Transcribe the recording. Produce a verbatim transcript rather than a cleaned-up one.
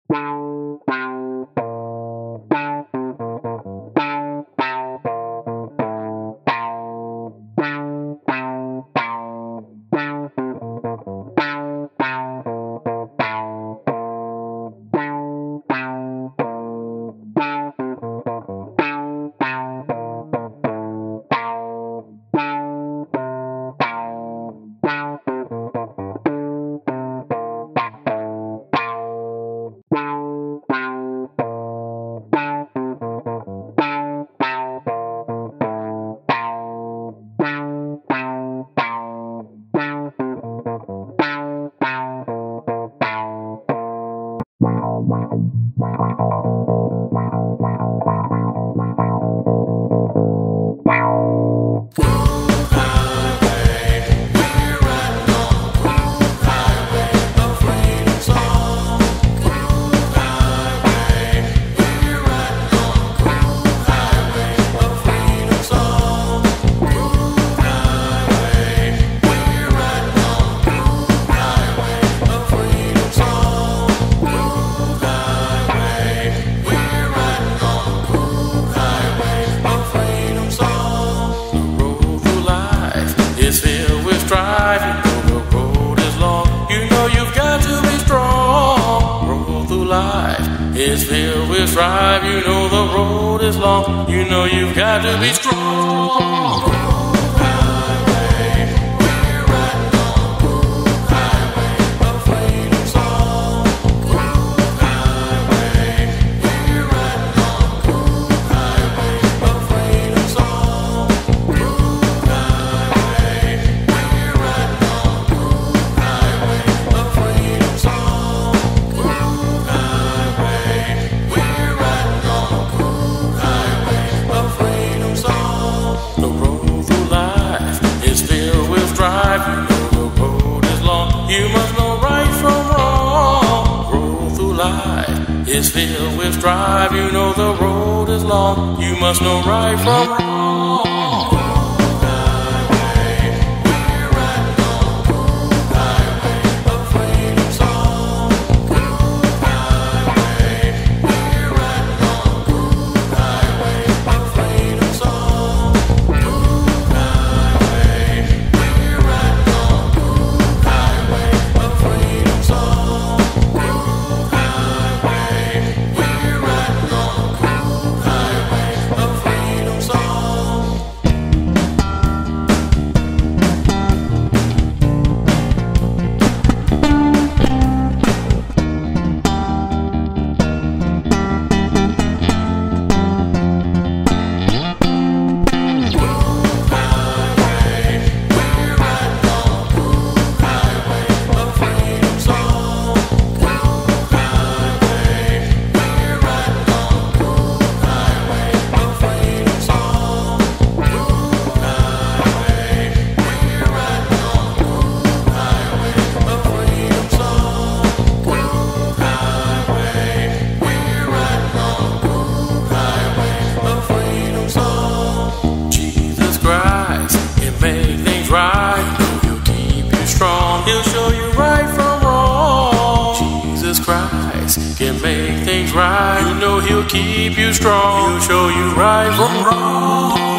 It's filled with strife, you know the road is long, you know you've got to be strong. You must know right from wrong. Road through life is filled with strife. You know the road is long. You must know right from wrong. He'll show you right from wrong. Jesus Christ can make things right. You know he'll keep you strong. He'll show you right from wrong.